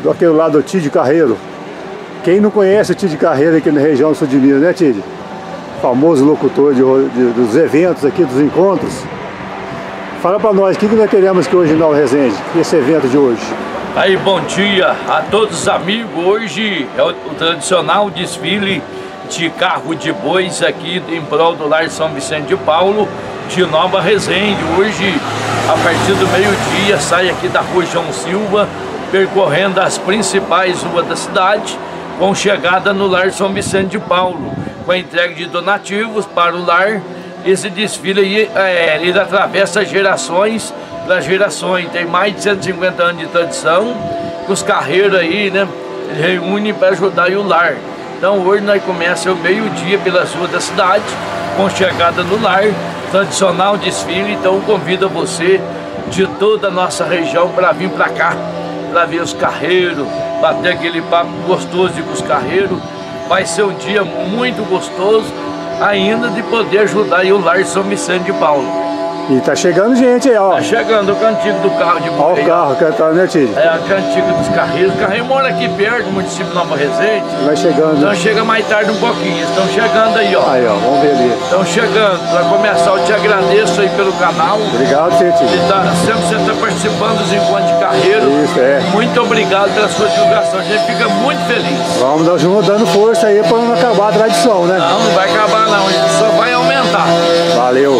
daquele lado do Tid Carreiro. Quem não conhece o Tid Carreiro aqui na região do sul de Minas, né, Tid? Famoso locutor dos eventos aqui, dos encontros. Fala pra nós, o que nós teremos aqui hoje na Resende, esse evento de hoje? Aí, bom dia a todos os amigos. Hoje é o tradicional desfile de carro de bois aqui em prol do Lar São Vicente de Paulo, de Nova Resende. Hoje, a partir do meio-dia, sai aqui da Rua João Silva, percorrendo as principais ruas da cidade, com chegada no Lar São Vicente de Paulo, com a entrega de donativos para o lar. Esse desfile aí, ele atravessa gerações das gerações, tem mais de 150 anos de tradição, os carreiros aí, né, reúnem para ajudar o lar. Então hoje nós começamos ao meio-dia pelas ruas da cidade, com chegada no lar, tradicional desfile. Então convido você de toda a nossa região para vir para cá, para ver os carreiros, bater aquele papo gostoso com os carreiros. Vai ser um dia muito gostoso ainda de poder ajudar aí o Lar São Vicente de Paulo. E tá chegando gente aí, ó. Tá chegando o cantigo do carro de boi. Olha o carro que tá, né, Tid? É, o cantigo dos carreiros. O carreiro mora aqui perto, no município de Nova Resende. Vai chegando. Então chega mais tarde um pouquinho. Estão chegando aí, ó. Aí, ó, vamos ver ali. Estão chegando. Para começar, eu te agradeço aí pelo canal. Obrigado, Tid. Sempre você está participando dos encontros de carreiro. Isso, é. Muito obrigado pela sua divulgação. A gente fica muito feliz. Vamos dando força aí para não acabar a tradição, né? Não vai acabar não. Isso só vai aumentar. Valeu.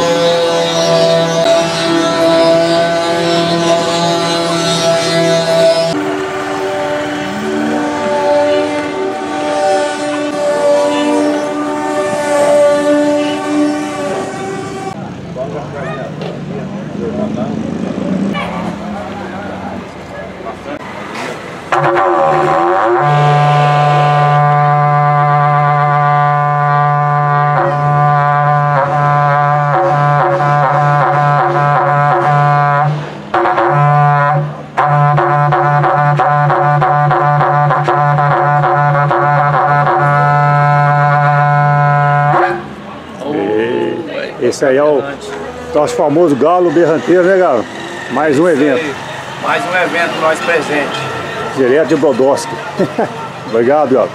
Esse aí é o nosso famoso galo berranteiro, né, Galo? Mais um evento. Mais um evento nós presente. Direto de Brodowski. Obrigado, Galo.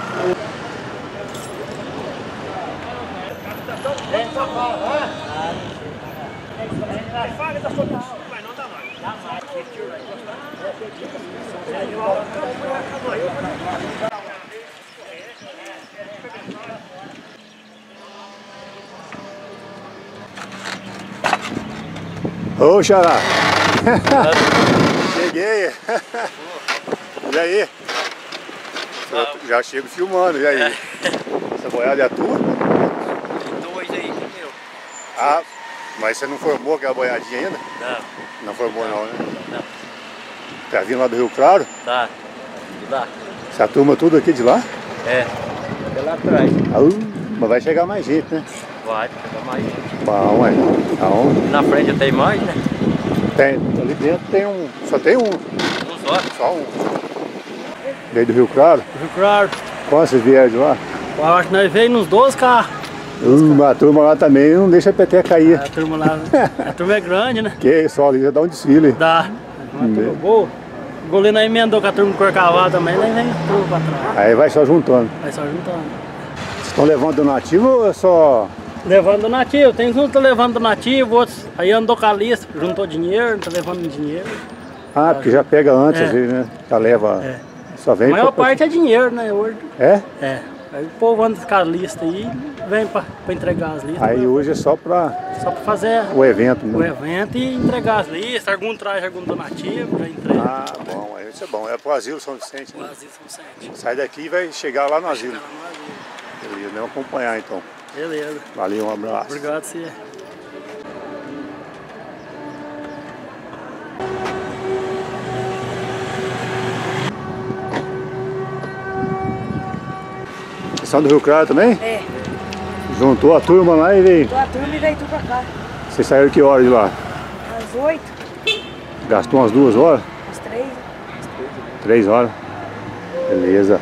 Ô, Xará! Cheguei! E aí? Já chego filmando, e aí? Essa boiada é a tua? Dois aí, que é meu. Ah, mas você não formou aquela boiadinha ainda? Não. Não formou não, né? Não. Tá vindo lá do Rio Claro? Tá. De lá? Essa turma tudo aqui de lá? É. É lá atrás. Mas vai chegar mais gente, né? Vai, chegar mais gente. Bom, é. Então, Na frente tem mais, né? tem, ali dentro tem um, só tem um. Um só. Só um. Veio do Rio Claro? Rio Claro. Quantos vocês vieram de lá? Eu acho que nós veio nos 12 carros. A turma lá também não deixa a peteca cair. A turma lá, a turma é grande, né? Que só ali já dá um desfile. Dá. Uma turma boa. O goleiro nós emendou com a turma do Corcavalo também, nós vem turma pra trás. Aí vai só juntando. Vai só juntando. Vocês estão levando donativo ou é só... Levando donativo, tem uns que tá levando donativo, outros aí andou com a lista, juntou dinheiro, tá levando dinheiro. Ah, porque já pega antes, É. às vezes, né? Já leva... É. Só vem... A maior parte é dinheiro, né? Hoje. É? É. Aí o povo anda com a lista aí, vem pra entregar as listas. Aí hoje é só pra Só pra fazer o evento, o né? evento e entregar as listas, algum traz algum donativo, já entrega. Ah, bom, aí isso é bom. É pro Asilo São Vicente, né? Quase são 7. Sai daqui e vai chegar lá no asilo. Tá lá no asilo. Beleza, vamos acompanhar então. Beleza. Valeu, um abraço. Obrigado, você. Vocês são do Rio Claro também? É, Juntou a turma lá e veio. tô a turma e veio tudo pra cá. Vocês saíram que hora de lá? Às 8, Gastou umas 2 horas? às 3. 3 horas? Beleza.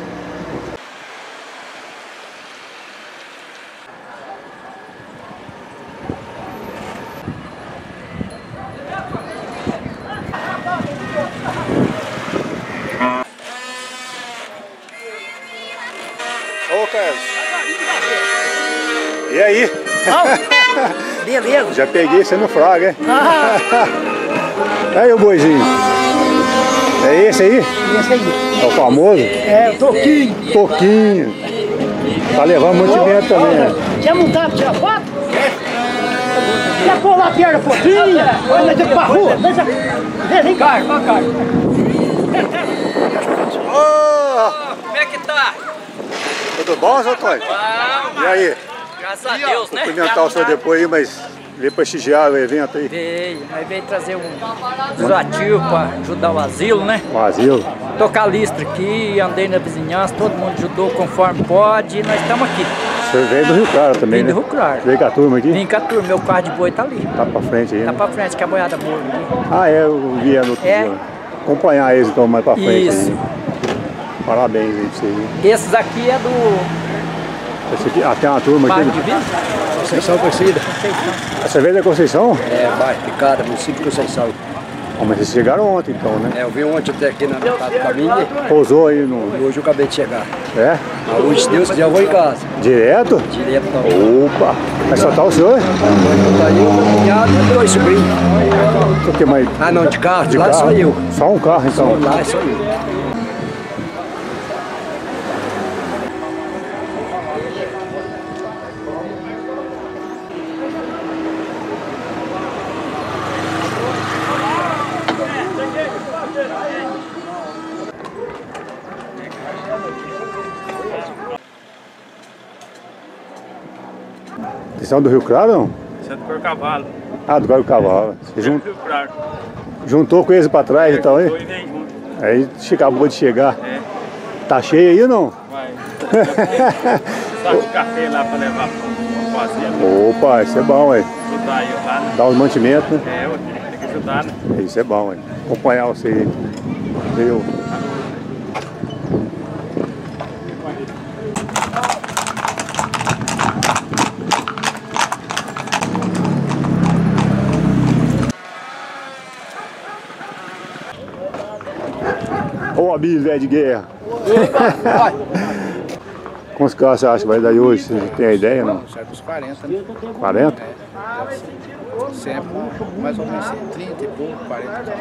Já peguei você no fraga, hein? Ah. Aí o boizinho. É esse aí? Esse aí. É o famoso? É, o Toquinho. Toquinho. Tá levando mantimento também, né? Quer montar pra tirar foto? Quer pôr lá a perna um pouquinho? Vai ter pra rua. Vem cá, vai cá. Como é que tá? Tudo bom, seu Antônio? E aí? Graças a Deus, né? Cumprimentar o senhor depois aí, mas veio prestigiar o evento aí. Veio trazer um desafio para ajudar o asilo, né? O asilo. Tocar listra aqui, andei na vizinhança, todo mundo ajudou conforme pode e nós estamos aqui. O senhor veio do Rio Claro também, Vim né? do Rio Claro. Veio com a turma aqui? Vim com a turma, meu carro de boi tá ali. Tá pra frente aí, Tá né? pra frente, que a boiada boa ali. Ah, é, eu vi no outro É. dia. Acompanhar eles então mais pra frente. Isso. Aí. Parabéns aí pra você aí. Esses aqui é do Esse aqui, tem uma turma bairro aqui. de Vila. Conceição Conhecida. Você veio da Conceição? É, bairro Picada, município de Conceição. Ah, mas vocês chegaram ontem então, né? É, eu vim ontem até aqui na metade do caminho Pousou aí no... e hoje eu acabei de chegar. É? Mas hoje, se Deus quiser, eu vou em casa. Direto? Direto não. Opa! Mas só tá o senhor? Tá aí o meu cunhado e dois sobrinhos. O que mais? Ah, não, de carro, De lá carro? só eu. Só um carro então? Lá é só eu. Vocês são do Rio Claro não? Você é do Cavalo. Ah, do Rio Cavalo. Você Rio Claro. juntou com eles pra trás então, hein? Dois vem junto. Aí acabou de chegar. É. Tá cheio aí ou não? Vai. Saco de café lá pra levar pra fazenda. Opa, isso é bom, hein? Ajudar eu lá, né? Dá os mantimentos, né? É, eu tenho que ajudar, né? Isso é bom, hein? Acompanhar você aí. Viu? Ô, Abílio, velho de guerra. Quantos carros você acha que vai dar hoje? Você tem a ideia, não? Sai dos 40, né? 40? Sempre mais ou menos 30 e pouco, 40.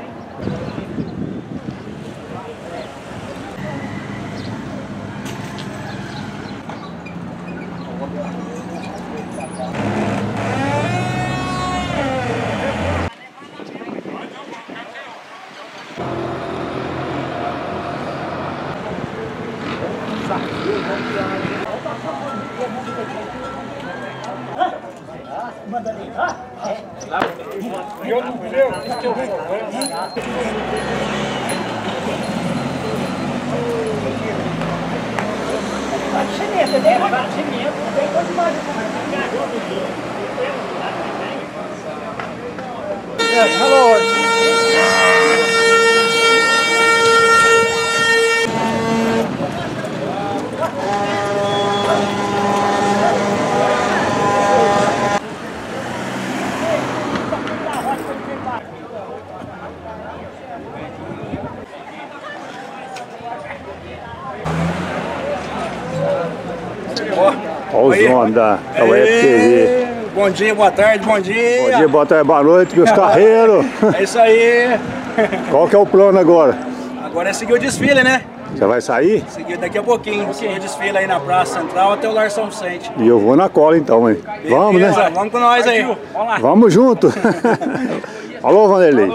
Olha os homens da Web TV. Bom dia, boa tarde, bom dia. Bom dia, boa tarde, boa noite, meus carreiros. É isso aí. Qual que é o plano agora? Agora é seguir o desfile, né? Você vai sair? Seguir daqui a pouquinho. Seguir o desfile aí na Praça Central até o Lar São Vicente. E eu vou na cola então, hein? Vamos, Beleza, né? vamos com nós aí. Vamos lá. Vamos junto. Alô, Vanderlei.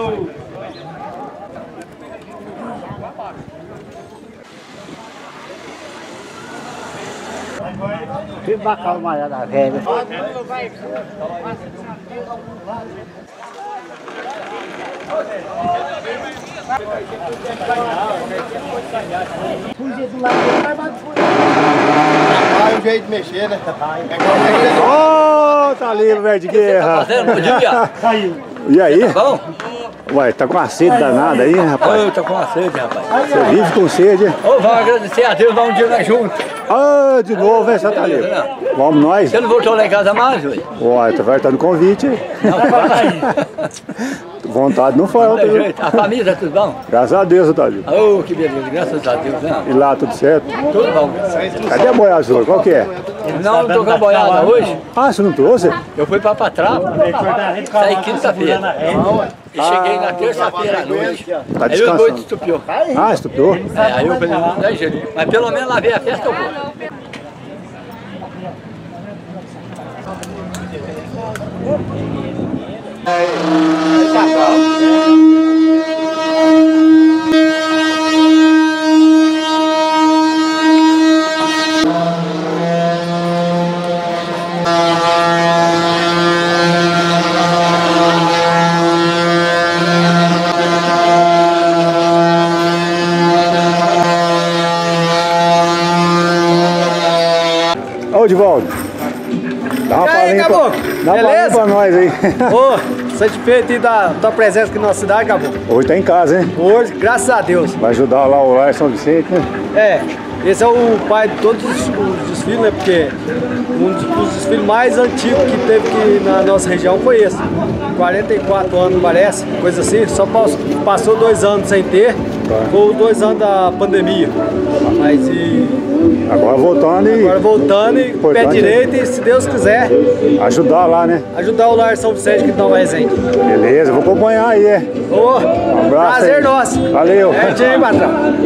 Que bacana, malhada velha. Ah, é um jeito de mexer, né? Ô, tá livre, velho de guerra. Bom dia. E aí? Bom? Ué, tá com uma sede danada aí, rapaz? Eu tô com uma sede, rapaz. Você vive com sede, hein? Ô, vamos agradecer a Deus, vamos um dia nós juntos. Ah, de novo, hein, Santa Lívia? Vamos nós? Você não voltou lá em casa mais, ué? Uai, tu vai estar no convite aí. Não, vai. Vontade não falta, viu? A família, tá tudo bom? Graças a Deus, Santa Lívia. Oh, que beleza, graças a Deus, né? E lá, tudo certo? Tudo bom. Cadê a boiada sua? Qual que é? Não, não tô com a boiada hoje. Ah, você não trouxe? Eu fui pra Patrão, saí quinta-feira. E cheguei na terça-feira à noite. Tá Aí o boi descansando. estupiou. Ah, estupiou? Aí eu falei, não dá jeito. Mas pelo menos lá veio a festa, eu vou. Ô, Divaldo. Dá uma palhinha Caboclo? Dá uma palhinha Beleza? pra nós aí. Ô, satisfeito aí da tua presença aqui na nossa cidade, Caboclo. Hoje tá em casa, hein? Hoje, graças a Deus. Vai ajudar lá o Lar São Vicente, né? É, esse é o pai de todos os desfiles, né? Porque um dos desfiles mais antigos que teve aqui na nossa região foi esse. 44 anos, parece, coisa assim. Só passou 2 anos sem ter. Foi os 2 anos da pandemia. Mas Agora voltando e agora voltando e pé Importante. direito e, se Deus quiser, ajudar lá, né? ajudar o Lar São Vicente aqui de Nova Resende. Beleza, vou acompanhar aí, é. Ô, abraço prazer aí. nosso. Valeu. É, tchau, patrão.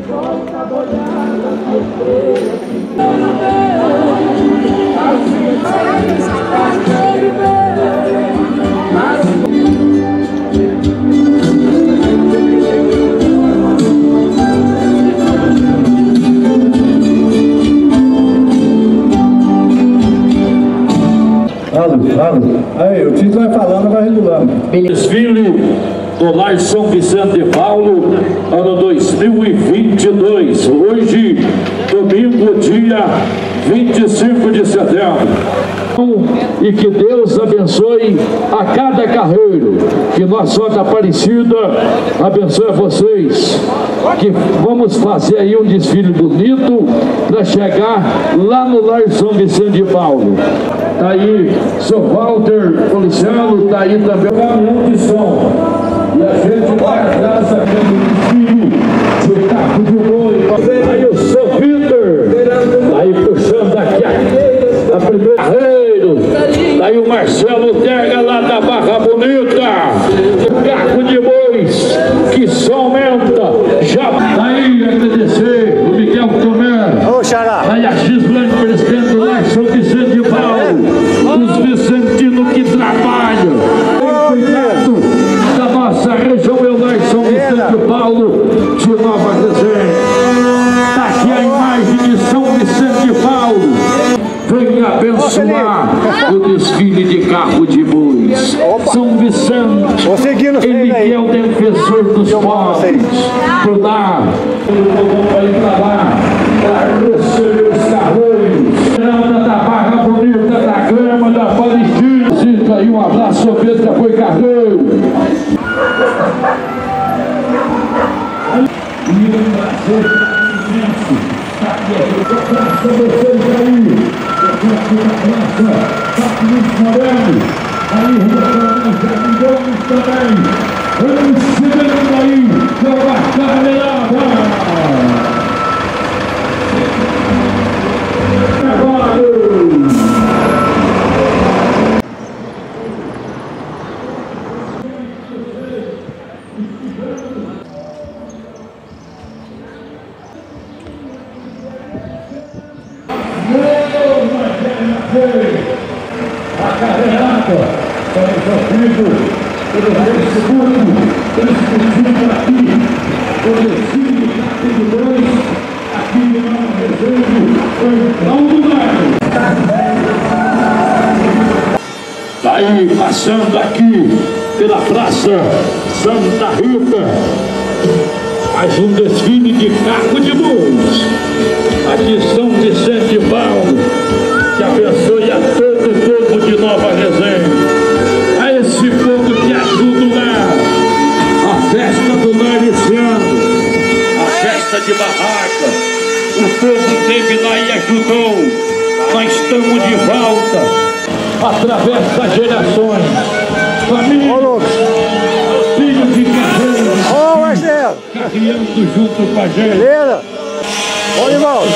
Aí, o Tito vai falando, vai regulando. Desfile do Lar São Vicente de Paulo, ano 2022. Hoje, domingo, dia 25 de setembro. E que Deus abençoe a cada carreiro, que Nossa Senhora Aparecida abençoe vocês, que vamos fazer aí um desfile bonito para chegar lá no Lar São Vicente de Paulo. Tá aí seu Walter Policiano, tá aí também o caminhão de som. E a gente vai atrás aqui do desfile de carro de boi. Aí o seu Vitor, aí puxando aqui a primeira carreiro. Aí o Marcelo Terga lá da Barra Bonita. O carro de bois que só aumenta. Já aí agradecer o Miguel Tomé. Ô, Xará. Aí a Gislane, presidente do Lar São Vicente de Paulo. Os vicentinos que trabalham. Cuidado da nossa região, o Lar São Vicente de Paulo de Nova Resende. Está aqui a imagem de São Vicente de Paulo. Venha abençoar o desfile de carro de bois. São Vicente, ele que é o defensor dos pobres. Por lá, para ir para lá, para receber os carreiros. Da Barra Bonita, da Grama, da Palestina. Fica aí um abraço, Pedro, já foi carreiro. E um prazer imenso. Aqui é o abraço a vocês aí. Aí o Jardim Gomes também. Vamos chegando aí, pela carreirada. A carreirada para o seu filho, pelo Facebook, transmitindo aqui o desfile de dois, aqui no Nova Resende, em Paulo Marcos. Está aí, passando aqui pela Praça Santa Rita, mais um desfile de carro de bois, aqui São Vicente de Paulo, que abençoe a todo o povo de Nova Resende, a esse povo que ajuda lá, a festa do lar esse ano, a festa de barraca, o povo teve lá e ajudou. Nós estamos de volta, através das gerações. Família, filhos e guerreiros, caminhando junto com a gente. Beleza? Bom de volta.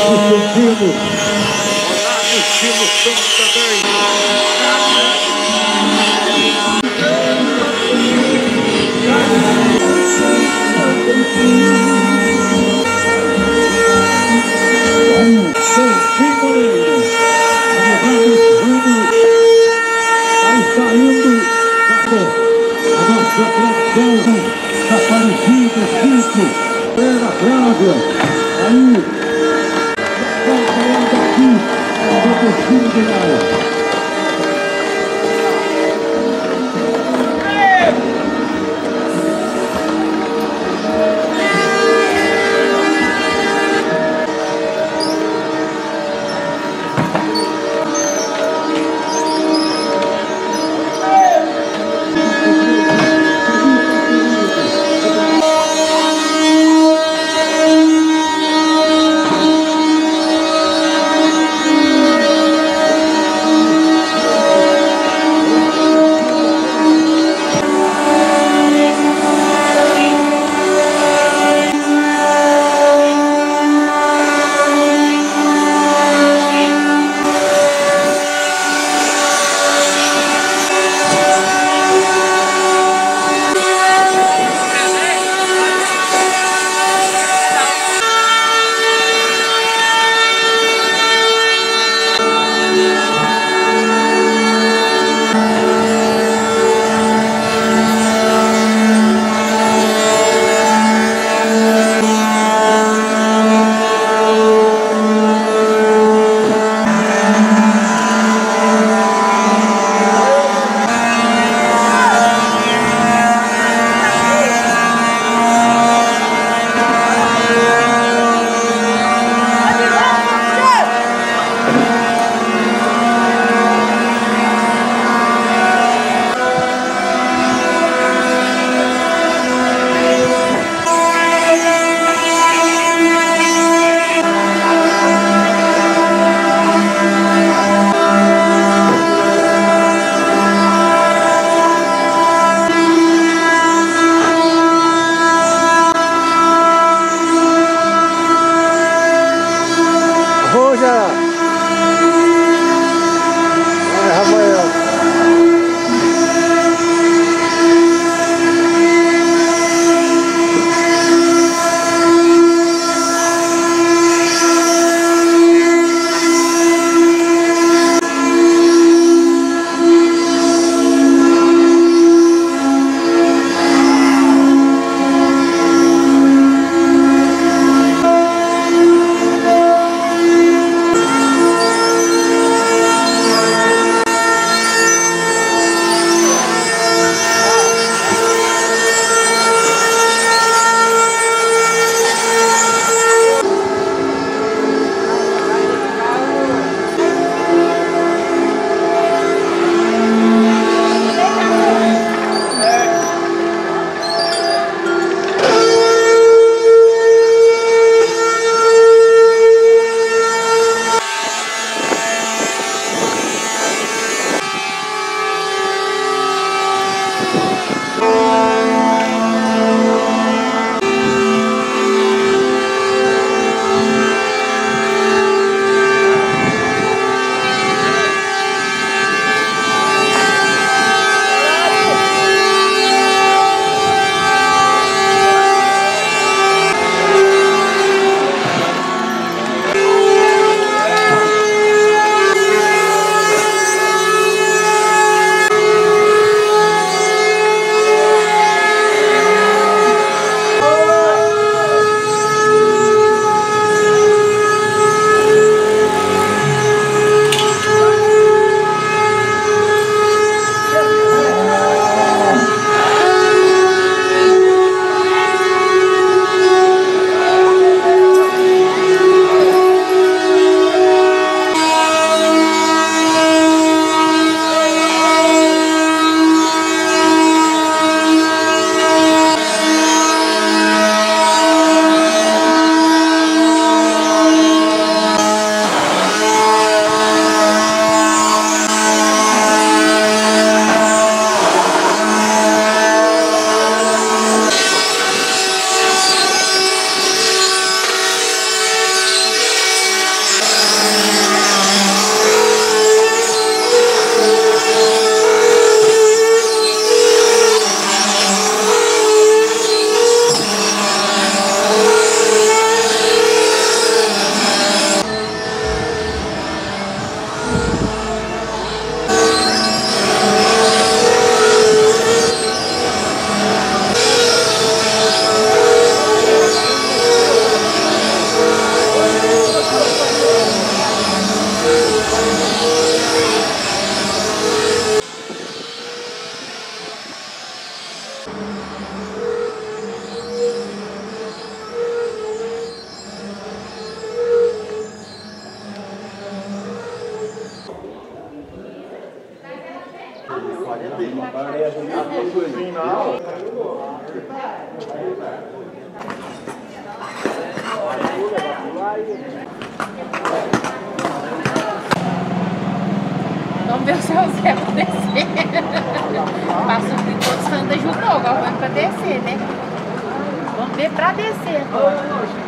Vamos ver o seu Zé pra descer. Passou por todos os cantos ajudou, agora vamos pra descer, né? Vamos ver pra descer agora.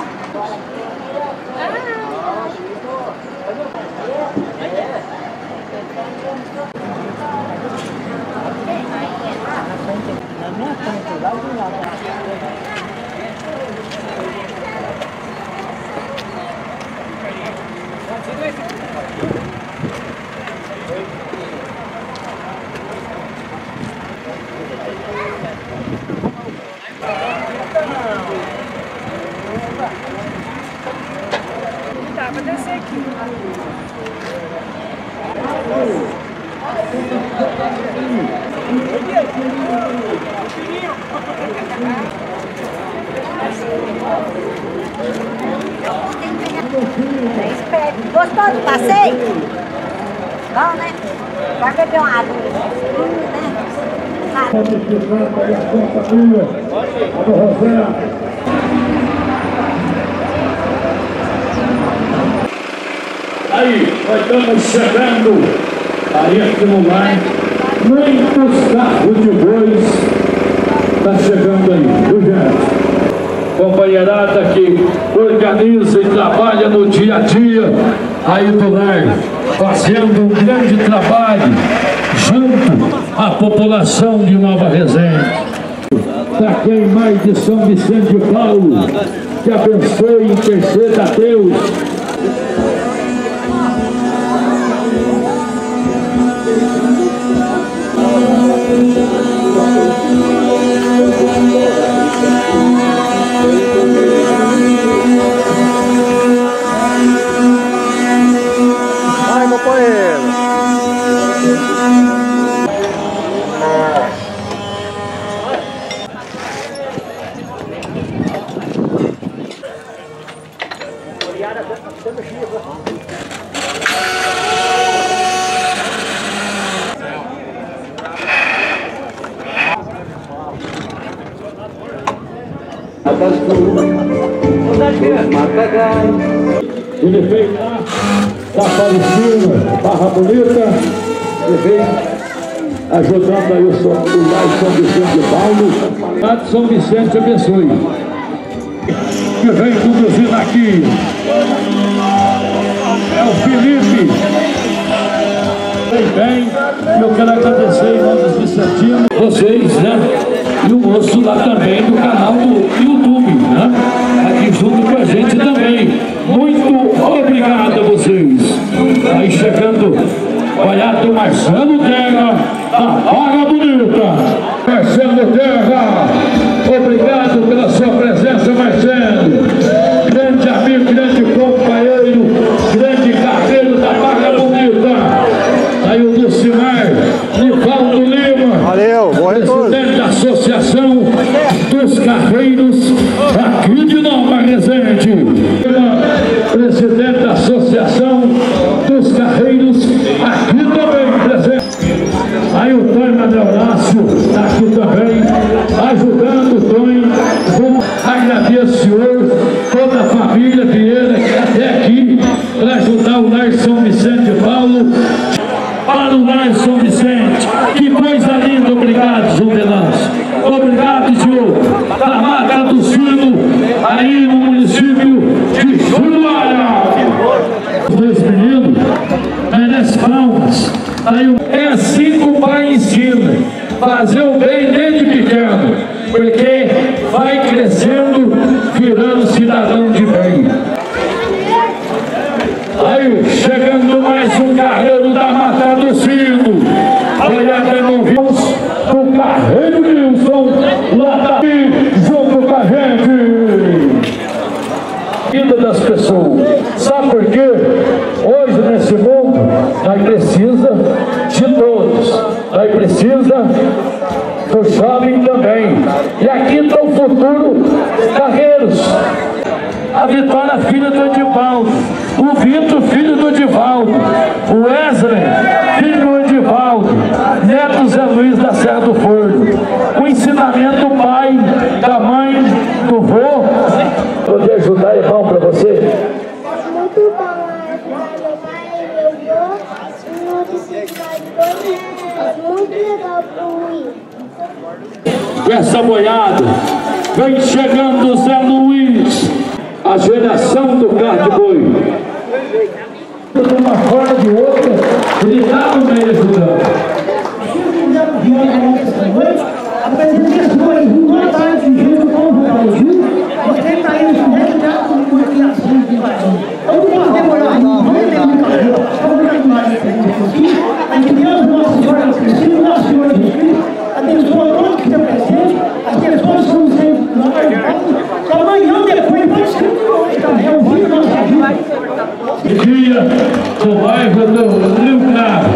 Dá pra descer aqui. Gostou do passeio? Bom, né? Vai beber uma água. Aí, nós estamos chegando aí aqui no lar. Muitos carros de bois está chegando aí, viu, gente? Companheirada que organiza e trabalha no dia a dia aí do lar, fazendo um grande trabalho junto à população de Nova Resende. Para quem mais de São Vicente de Paulo, que abençoe e interceda a Deus. Vai, companheiro! Ele veio lá da Palestina, Barra Bonita, ele veio ajudando aí o lar de São Vicente de Paulo. Lá de São Vicente abençoe. Que vem conduzindo aqui é o Felipe. Bem, eu quero agradecer em nome dos vicentinos, vocês, né? E o moço lá também do canal do YouTube, né? Aqui junto com a gente também. Muito obrigado a vocês. Aí chegando, olha do Marcelo Terra, da Barra Bonita. Marcelo Terra, obrigado pela sua presença, Marcelo. Grande amigo, grande companheiro, grande carreiro da Barra Bonita. Aí o Lucimar, Nivaldo Lima. Valeu, bom retorno. Presidente da Associação dos Carreiros aqui de Nova Resende. Presidente da Associação dos Carreiros aqui também presente. Aí o Tonho Manuel Horácio está aqui também, ajudando o Tonho. Agradeço, senhor, toda a família Vieira que até aqui para ajudar o lar São Vicente de Paulo. Para o lar São Vicente, que coisa linda, obrigado, João Venâncio. Obrigado, Diogo, da Mata do Sino, aí no município de Juruara. Os dois meninos merecem palmas. É assim que o pai ensina, fazer o bem desde pequeno, porque vai crescendo, virando cidadão de bem. Aí, chegando mais um carreiro da Mata do Sino, olhada no do Carreiro Wilson, lá daqui, junto com a gente. Vida das pessoas. Sabe por quê? Hoje, nesse mundo, nós precisa de todos. Nós precisa no shopping também. E aqui está o futuro Carreiros. A Vitória, filha do Edivaldo. O Vitor, filho do Edivaldo. O Wesley, filho do Edivaldo. Neto Zé Luiz da Serra do Forno. O ensinamento do pai, da mãe, do vô. Poder ajudar é bom para você? Muito bom ajudar meu pai e meu vô. Não precisa mais muito legal para o Essa boiada vem chegando Zé Luiz. A geração do carro de boi. De uma forma ou de outra, ele está no meio ajudando. A apresentação de boa tarde, junto com o Brasil. Você está aí no candidato de comunicação de Brasil. Então, vamos demorar muito tempo. Vamos mais aqui. A Deus, Nossa Senhora do Cristo, Nossa Senhora do Cristo, abençoa todos que estão presentes. As pessoas são sempre nós. Amanhã, depois, pode ser hoje também. É o vídeo da nossa vida. Dia do bairro do Rio Claro.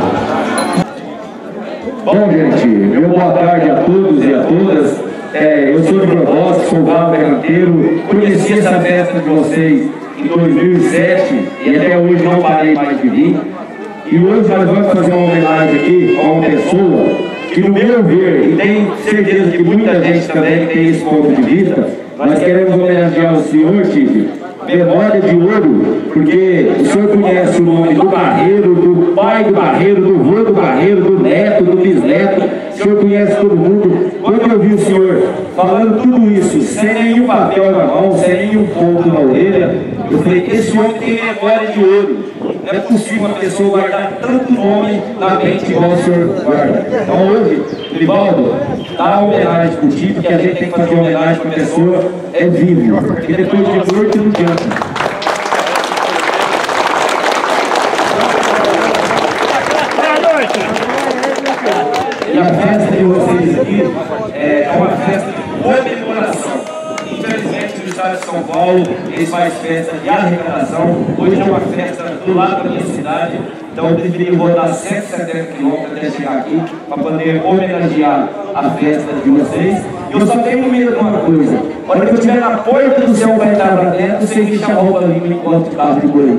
Bom, gente, meu boa tarde a todos e a todas. Eu sou de Brodowski, sou Val Berranteiro. Conheci essa festa de vocês em 2007 e até hoje não parei mais de vir. E hoje nós vamos fazer uma homenagem aqui a uma pessoa que, no meu ver, e tenho certeza que muita gente também tem esse ponto de vista, nós queremos homenagear o senhor, Tite, memória de ouro, porque o senhor conhece o nome do Barreiro, do pai do Barreiro, do vô do Barreiro, do neto, do bisneto, o senhor conhece todo mundo. Quando eu vi o senhor falando tudo isso, sem nenhum papel na mão, sem nenhum ponto na orelha, eu falei, esse homem tem memória de ouro. Não é possível uma pessoa guardar tanto nome na mente igual o senhor guarda. Então hoje, Livaldo, dá uma homenagem pro Tite, que a gente tem que fazer homenagem para a pessoa viva, porque depois de morto não adianta. E a festa de vocês aqui é uma festa de comemoração. Infelizmente, no estado de São Paulo, eles fazem festa de arrecadação. Hoje é uma festa do lado da minha cidade, então eu preferi rodar 170 quilômetros até chegar aqui para poder homenagear a festa de vocês. E eu só tenho medo de uma coisa: quando eu estiver na porta do céu vai estar lá dentro, sem deixar a roupa limpa enquanto o carro de boi.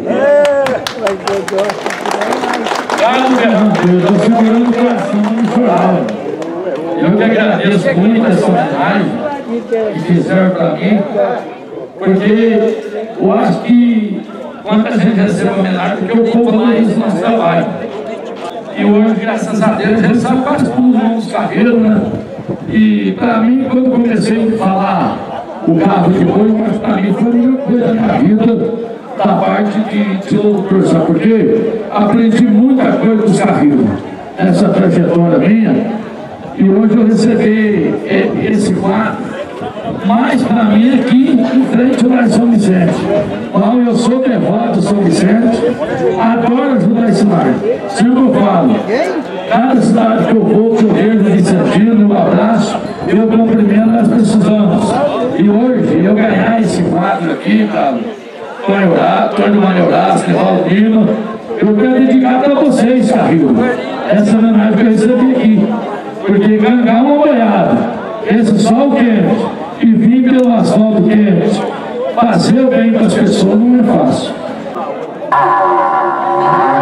Carlos Berranteiro, eu estou segurando o coração no jornal. Eu que agradeço muito essa homenagem que fizeram para mim, porque eu acho que quanta gente recebe homenagem, porque o povo valoriza o nosso trabalho. E hoje, graças a Deus, eles são quase todos os carreiros, né? E para mim, quando comecei a falar o carro de boi, mas para mim foi a melhor coisa da minha vida, da parte de locutor, sabe por quê? Aprendi muita coisa dos carreiros, essa trajetória minha, e hoje eu recebi esse quadro, mas para mim aqui em frente ao Lar São Vicente. Então eu sou devoto do São Vicente, adoro ajudar esse lar. Sempre eu falo, cada cidade que eu vou, que eu vejo Vicentina, um abraço, eu cumprimento, nós precisamos. E hoje eu ganhar esse quadro aqui, cara, Tony Manioraço, Valdino, eu quero dedicar para vocês, Carril, essa homenagem que eu recebi aqui, porque ganhar uma boiada, esse sol quente, e vir pelo asfalto quente, fazer o bem para as pessoas não é fácil.